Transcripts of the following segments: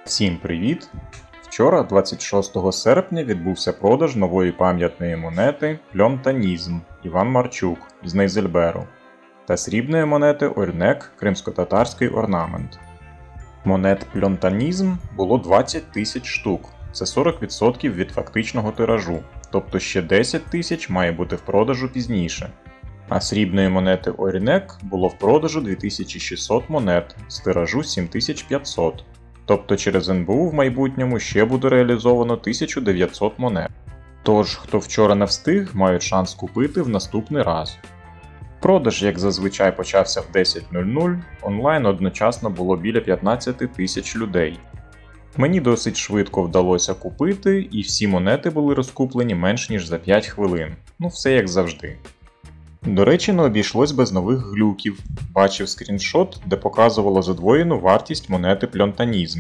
Всім привіт! Вчора, 26 серпня, відбувся продаж нової пам'ятної монети Пльонтанізм Іван Марчук з Нейзельберу та срібної монети Орьнек кримськотатарський орнамент. Монет Пльонтанізм було 20 тисяч штук, це 40% від фактичного тиражу, тобто ще 10 тисяч має бути в продажу пізніше. А срібної монети Орьнек було в продажу 2600 монет з тиражу 7500. Тобто через НБУ в майбутньому ще буде реалізовано 1900 монет. Тож, хто вчора не встиг, мають шанс купити в наступний раз. Продаж, як зазвичай, почався в 10:00, онлайн одночасно було біля 15 тисяч людей. Мені досить швидко вдалося купити, і всі монети були розкуплені менш ніж за 5 хвилин. Ну все як завжди. До речі, не обійшлось без нових глюків. Бачив скріншот, де показувало задвоєну вартість монети Пльонтанізм.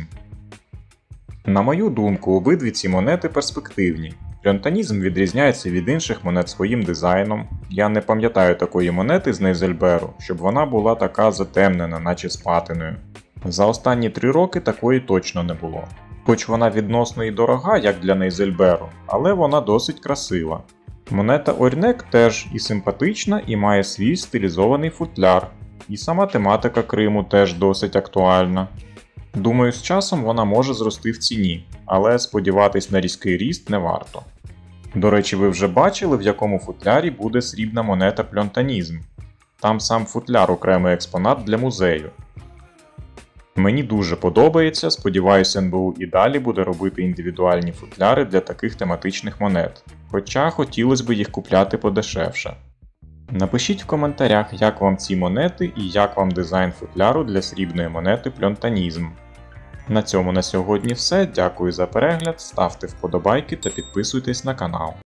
На мою думку, обидві ці монети перспективні. Пльонтанізм відрізняється від інших монет своїм дизайном. Я не пам'ятаю такої монети з Нейзельберу, щоб вона була така затемнена, наче з патиною. За останні 3 роки такої точно не було. Хоч вона відносно і дорога, як для Нейзельберу, але вона досить красива. Монета Орьнек теж і симпатична, і має свій стилізований футляр. І сама тематика Криму теж досить актуальна. Думаю, з часом вона може зрости в ціні, але сподіватись на різкий ріст не варто. До речі, ви вже бачили, в якому футлярі буде срібна монета Пльонтанізм. Там сам футляр окремий експонат для музею. Мені дуже подобається, сподіваюся, НБУ і далі буде робити індивідуальні футляри для таких тематичних монет. Хоча хотілося б їх купляти подешевше. Напишіть в коментарях, як вам ці монети і як вам дизайн футляру для срібної монети Пльонтанізм. На цьому на сьогодні все, дякую за перегляд, ставте вподобайки та підписуйтесь на канал.